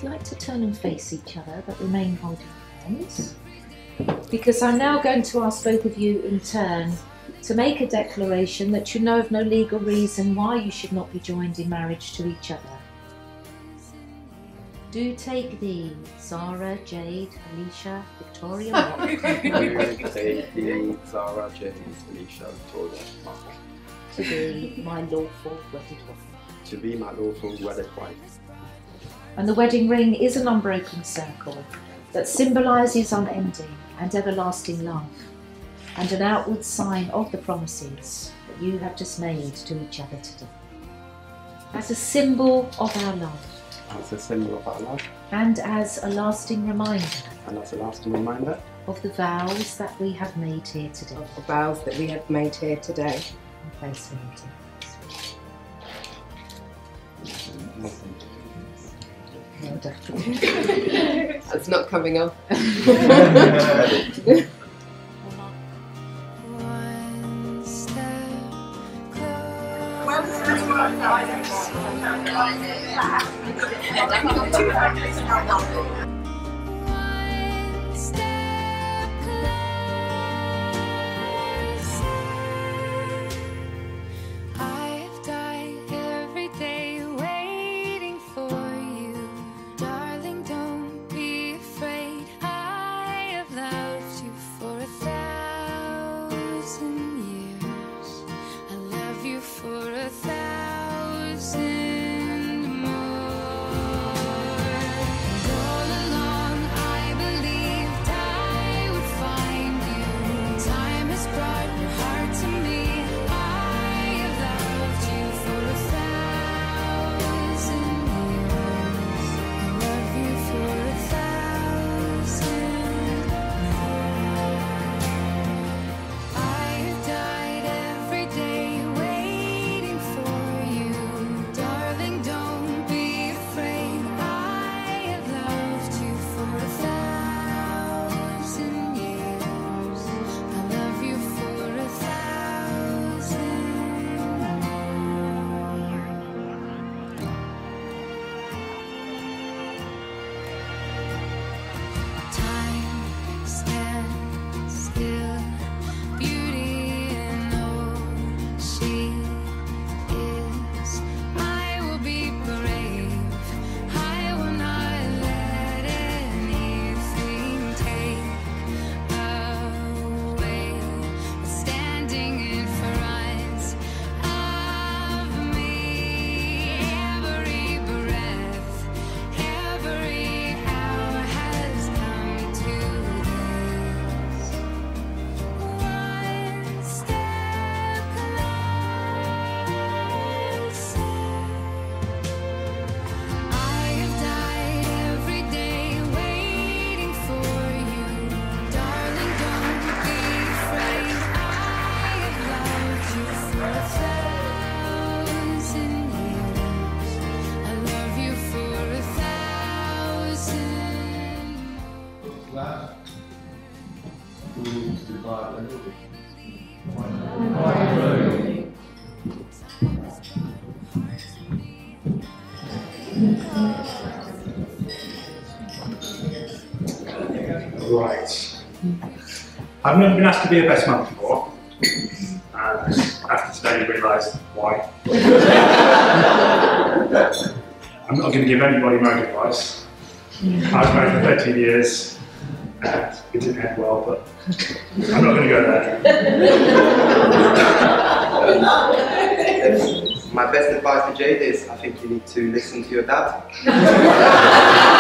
like to turn and face each other, but remain holding hands. Because I'm now going to ask both of you in turn to make a declaration that you know of no legal reason why you should not be joined in marriage to each other. Do take thee, Zara, Jade, Alicia, Victoria, Mark. Do take thee, Zara, Jade, Alicia, Victoria, Mark. To be my lawful wedded wife. To be my lawful wedded wife. And the wedding ring is an unbroken circle that symbolises unending and everlasting love, and an outward sign of the promises that you have just made to each other today. As a symbol of our love. As a symbol of our love. And as a lasting reminder. And as a lasting reminder. Of the vows that we have made here today. Of the vows that we have made here today. And place them into well done. That's not coming off. Right. I've never been asked to be a best man before, and after today you realise why. I'm not going to give anybody marriage advice. I was married for 13 years, and it didn't end well, but I'm not going to go there. My best advice to Jade is, I think you need to listen to your dad.